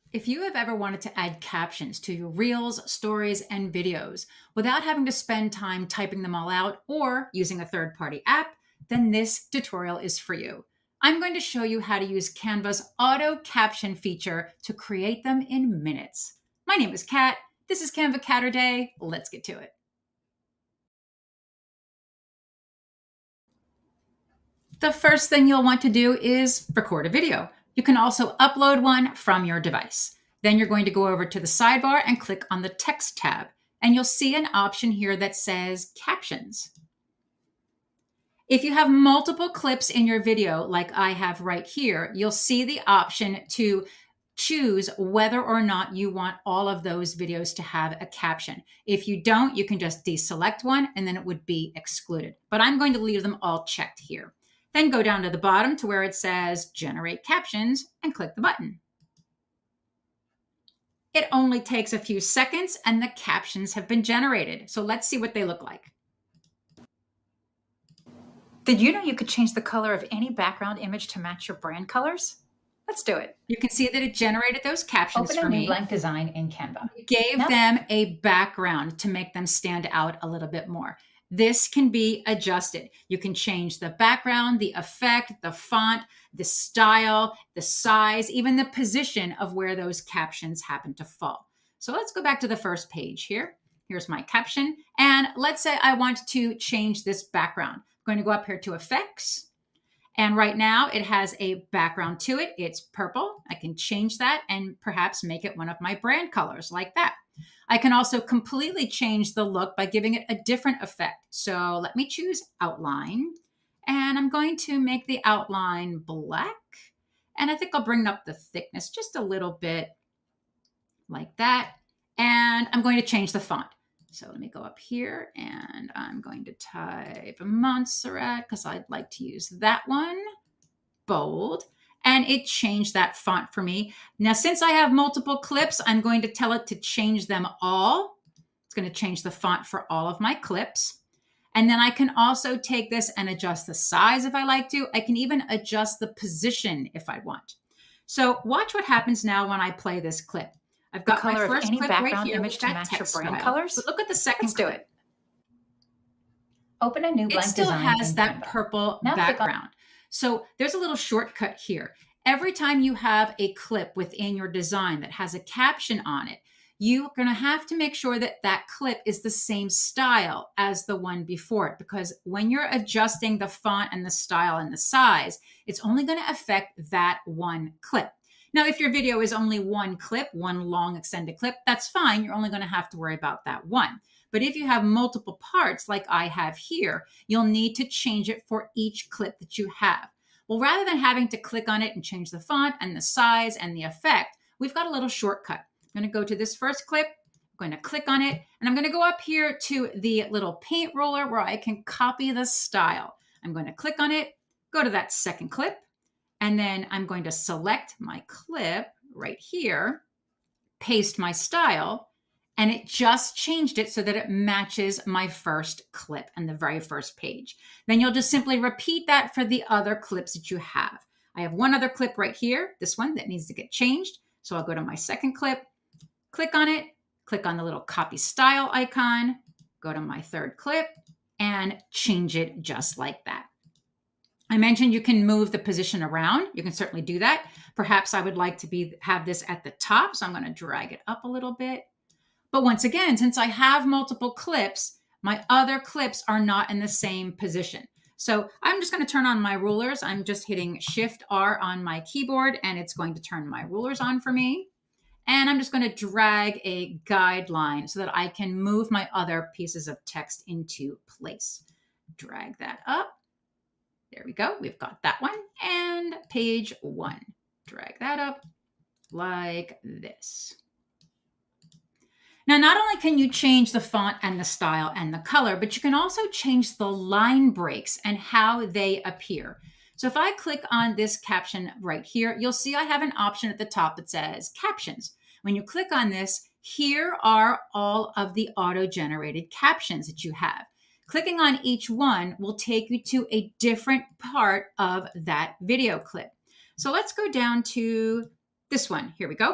If you have ever wanted to add captions to your reels, stories, and videos without having to spend time typing them all out or using a third-party app, then this tutorial is for you. I'm going to show you how to use Canva's auto caption feature to create them in minutes. My name is Kat. This is Canva Catter Day. Let's get to it. The first thing you'll want to do is record a video. You can also upload one from your device. Then you're going to go over to the sidebar and click on the text tab, and you'll see an option here that says Captions. If you have multiple clips in your video, like I have right here, you'll see the option to choose whether or not you want all of those videos to have a caption. If you don't, you can just deselect one and then it would be excluded. But I'm going to leave them all checked here. Then go down to the bottom to where it says Generate Captions and click the button. It only takes a few seconds and the captions have been generated. So let's see what they look like. Did you know you could change the color of any background image to match your brand colors? Let's do it. You can see that it generated those captions for me. Open a new blank design in Canva. It gave them a background to make them stand out a little bit more. This can be adjusted. You can change the background, the effect, the font, the style, the size, even the position of where those captions happen to fall. So let's go back to the first page here. Here's my caption. And let's say I want to change this background. I'm going to go up here to Effects. And right now it has a background to it. It's purple. I can change that and perhaps make it one of my brand colors like that. I can also completely change the look by giving it a different effect. So let me choose Outline, and I'm going to make the outline black. And I think I'll bring up the thickness just a little bit like that. And I'm going to change the font. So let me go up here and I'm going to type Montserrat because I'd like to use that one, bold. And it changed that font for me. Now, since I have multiple clips, I'm going to tell it to change them all. It's going to change the font for all of my clips. And then I can also take this and adjust the size if I like to. I can even adjust the position if I want. So watch what happens now when I play this clip. I've got my first clip right here image to match your brand colors. But look at the second Let's do it. Open a new blank design. It still has that purple background. So there's a little shortcut here. Every time you have a clip within your design that has a caption on it, you're going to have to make sure that that clip is the same style as the one before it, because when you're adjusting the font and the style and the size, it's only going to affect that one clip. Now, if your video is only one clip, one long extended clip, that's fine. You're only going to have to worry about that one. But if you have multiple parts like I have here, you'll need to change it for each clip that you have. Well, rather than having to click on it and change the font and the size and the effect, we've got a little shortcut. I'm going to go to this first clip, I'm going to click on it, and I'm going to go up here to the little paint roller where I can copy the style. I'm going to click on it, go to that second clip, and then I'm going to select my clip right here, paste my style, and it just changed it so that it matches my first clip and the very first page. Then you'll just simply repeat that for the other clips that you have. I have one other clip right here, this one that needs to get changed. So I'll go to my second clip, click on it, click on the little copy style icon, go to my third clip, and change it just like that. I mentioned you can move the position around. You can certainly do that. Perhaps I would like to have this at the top, so I'm going to drag it up a little bit. But once again, since I have multiple clips, my other clips are not in the same position. So I'm just going to turn on my rulers. I'm just hitting Shift-R on my keyboard, and it's going to turn my rulers on for me. And I'm just going to drag a guideline so that I can move my other pieces of text into place. Drag that up. There we go. We've got that one. And page 1. Drag that up like this. Now, not only can you change the font and the style and the color, but you can also change the line breaks and how they appear. So if I click on this caption right here, you'll see I have an option at the top that says Captions. When you click on this, here are all of the auto-generated captions that you have. Clicking on each one will take you to a different part of that video clip. So let's go down to this one. Here we go.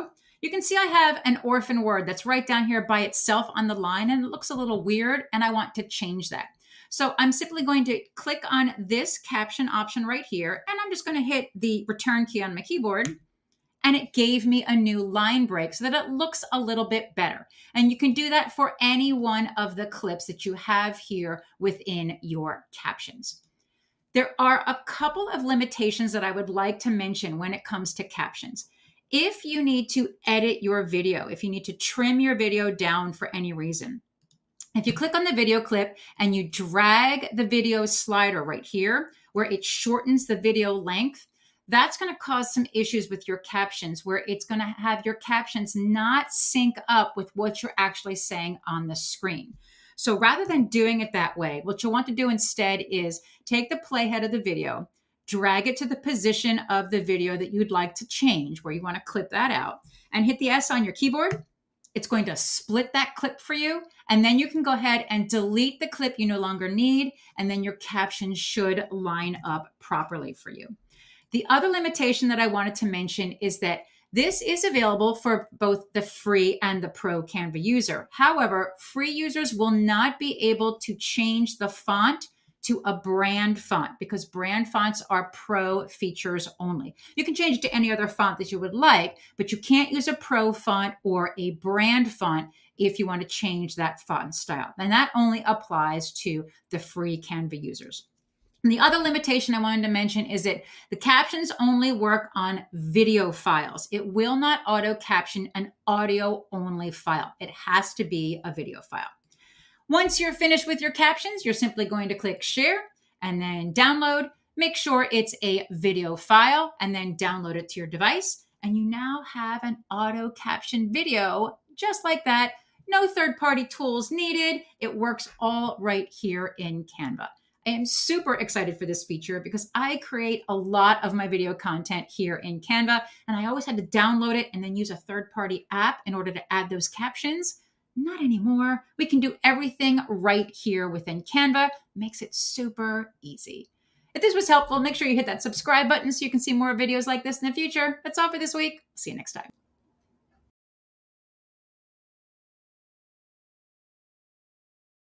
You can see I have an orphan word that's right down here by itself on the line, and it looks a little weird, and I want to change that. So I'm simply going to click on this caption option right here, and I'm just going to hit the return key on my keyboard, and it gave me a new line break so that it looks a little bit better. And you can do that for any one of the clips that you have here within your captions. There are a couple of limitations that I would like to mention when it comes to captions. If you need to edit your video, if you need to trim your video down for any reason, if you click on the video clip and you drag the video slider right here where it shortens the video length, that's going to cause some issues with your captions where it's going to have your captions not sync up with what you're actually saying on the screen. So rather than doing it that way, what you'll want to do instead is take the playhead of the video, drag it to the position of the video that you'd like to change, where you want to clip that out, and hit the S on your keyboard. It's going to split that clip for you, and then you can go ahead and delete the clip you no longer need, and then your caption should line up properly for you. The other limitation that I wanted to mention is that this is available for both the free and the pro Canva user. However, free users will not be able to change the font to a brand font because brand fonts are pro features only. You can change it to any other font that you would like, but you can't use a pro font or a brand font if you want to change that font style. And that only applies to the free Canva users. And the other limitation I wanted to mention is that the captions only work on video files. It will not auto caption an audio only file. It has to be a video file. Once you're finished with your captions, you're simply going to click share and then download. Make sure it's a video file and then download it to your device. And you now have an auto caption video just like that. No third-party tools needed. It works all right here in Canva. I am super excited for this feature because I create a lot of my video content here in Canva, and I always had to download it and then use a third-party app in order to add those captions. Not anymore. We can do everything right here within Canva. Makes it super easy. If this was helpful, make sure you hit that subscribe button so you can see more videos like this in the future. That's all for this week. See you next time.